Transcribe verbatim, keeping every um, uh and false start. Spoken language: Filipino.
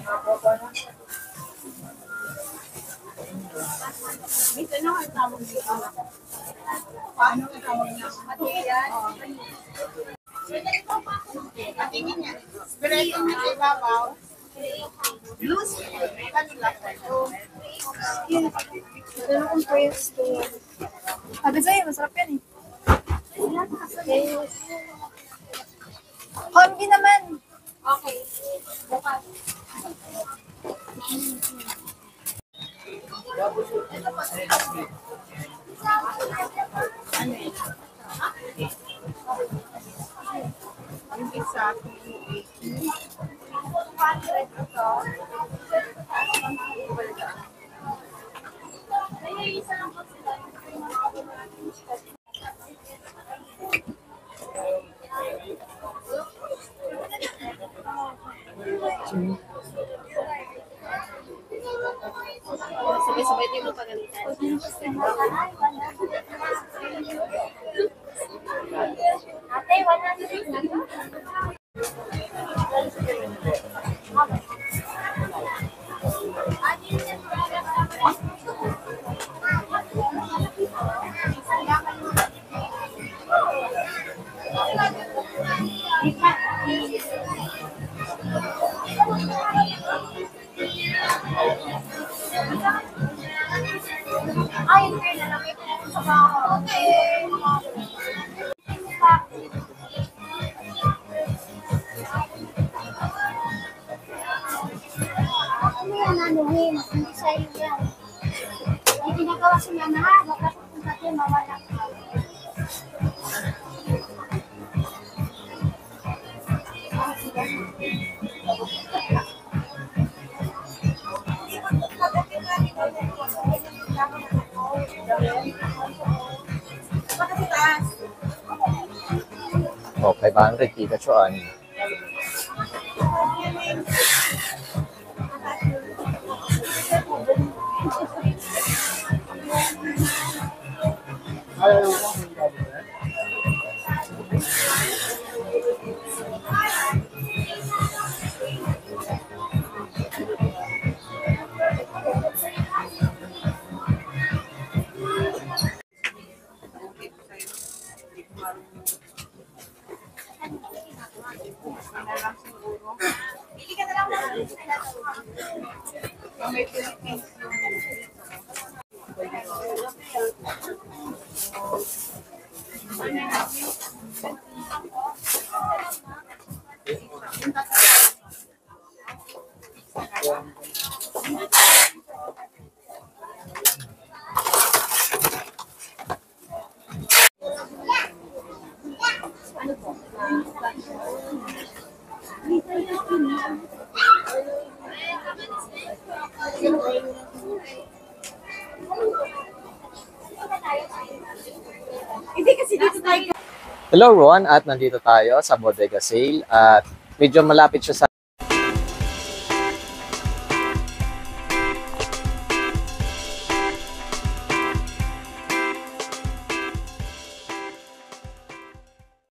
Ito na ang tawag dito. Paano ang tawag niya? Material. Patingin niya. Spirit ang ibabaw. Loose. Kanila po. Ito na kung prayers to. Sabi sa'yo, masarap yan eh. Kongi naman. Okay. Bukas. Ano yun? Yung isa, sabay-sabay din mo pagalitan. Ate, wala na rin na. Ay, hindi na lang. Sa baho. Okay. Ano yan, nanuhin? Hindi sa'yo yan. Hindi ginagawa sa mga na, bakit kung pati mawala ka. Oh, five hundred kita cuan. Hello Ron, at nandito tayo sa Bodega Sale at medyo malapit siya sa